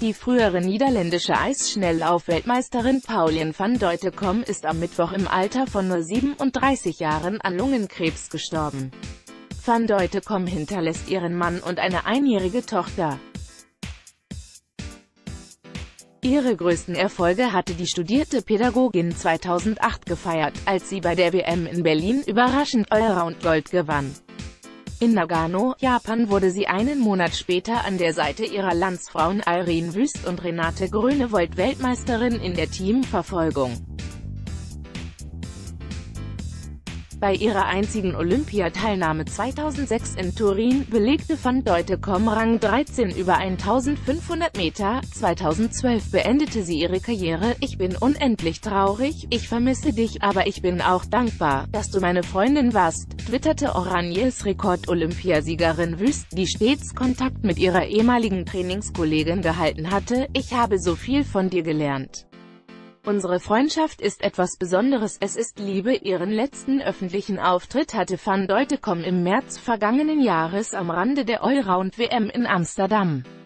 Die frühere niederländische Eisschnelllauf-Weltmeisterin Pauline van Deutenkom ist am Mittwoch im Alter von nur 37 Jahren an Lungenkrebs gestorben. Van Deutenkom hinterlässt ihren Mann und eine einjährige Tochter. Ihre größten Erfolge hatte die studierte Pädagogin 2008 gefeiert, als sie bei der WM in Berlin überraschend Allround-Gold gewann. In Nagano, Japan wurde sie einen Monat später an der Seite ihrer Landsfrauen Irene Wüst und Renate Grönewold Weltmeisterin in der Teamverfolgung. Bei ihrer einzigen Olympiateilnahme 2006 in Turin belegte van Deutenkom Rang 13 über 1500 Meter. 2012 beendete sie ihre Karriere. Ich bin unendlich traurig, ich vermisse dich, aber ich bin auch dankbar, dass du meine Freundin warst, twitterte Oranjes Rekord-Olympiasiegerin Wüst, die stets Kontakt mit ihrer ehemaligen Trainingskollegin gehalten hatte. Ich habe so viel von dir gelernt. Unsere Freundschaft ist etwas Besonderes, es ist Liebe. Ihren letzten öffentlichen Auftritt hatte van Deutenkom im März vergangenen Jahres am Rande der Allround-WM in Amsterdam.